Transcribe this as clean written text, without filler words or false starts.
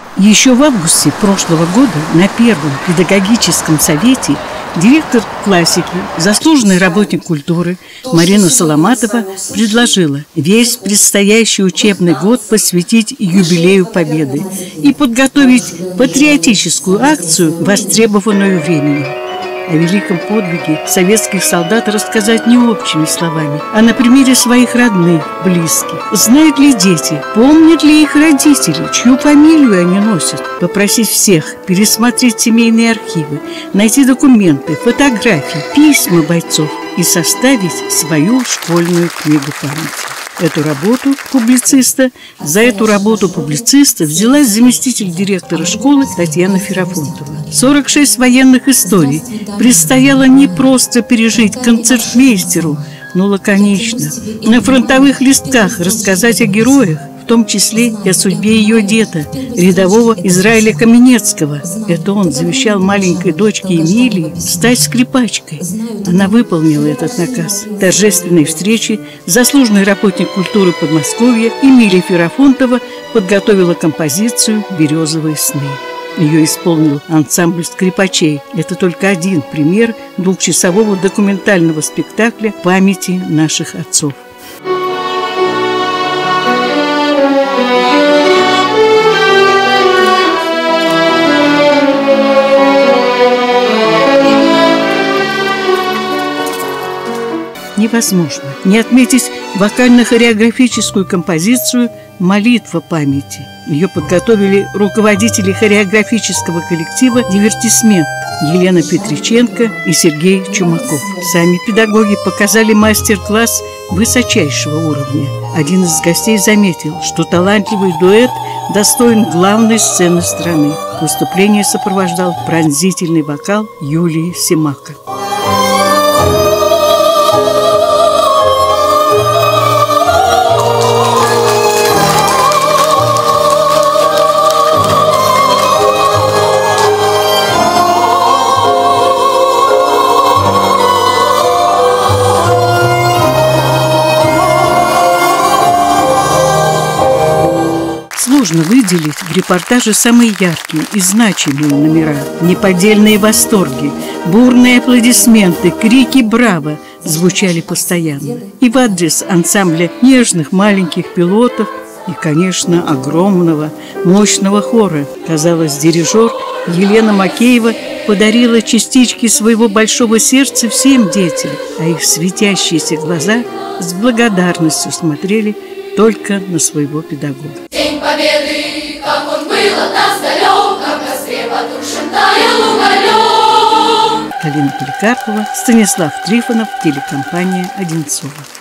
Еще в августе прошлого года на первом педагогическом совете директор классики, заслуженный работник культуры Марина Соломатова предложила весь предстоящий учебный год посвятить юбилею Победы и подготовить патриотическую акцию, востребованную временем. О великом подвиге советских солдат рассказать не общими словами, а на примере своих родных, близких. Знают ли дети, помнят ли их родители, чью фамилию они носят? Попросить всех пересмотреть семейные архивы, найти документы, фотографии, письма бойцов и составить свою школьную книгу памяти. За эту работу публициста взялась заместитель директора школы Татьяна Ферафонтова. 46 военных историй предстояло не просто пережить концертмейстеру, но лаконично, на фронтовых листках рассказать о героях, в том числе и о судьбе ее деда, рядового Израиля Каменецкого. Это он завещал маленькой дочке Эмилии стать скрипачкой. Она выполнила этот наказ. В торжественной встрече заслуженный работник культуры Подмосковья Эмилия Ферафонтова подготовила композицию «Березовые сны». Ее исполнил ансамбль скрипачей. Это только один пример двухчасового документального спектакля памяти наших отцов. Невозможно не отметить вокально-хореографическую композицию «Молитва памяти». Ее подготовили руководители хореографического коллектива «Дивертисмент» Елена Петриченко и Сергей Чумаков. Сами педагоги показали мастер-класс высочайшего уровня. Один из гостей заметил, что талантливый дуэт достоин главной сцены страны. Выступление сопровождал пронзительный вокал Юлии Семака. Сложно выделить в репортаже самые яркие и значимые номера. Неподдельные восторги, бурные аплодисменты, крики «Браво!» звучали постоянно. И в адрес ансамбля нежных маленьких пилотов, и, конечно, огромного, мощного хора. Казалось, дирижер Елена Макеева подарила частички своего большого сердца всем детям, а их светящиеся глаза с благодарностью смотрели только на своего педагога. День Победы, как он был от нас далек, как в костре потушен таял уголек. Галина Поликарпова, Станислав Трифонов, телекомпания «Одинцово».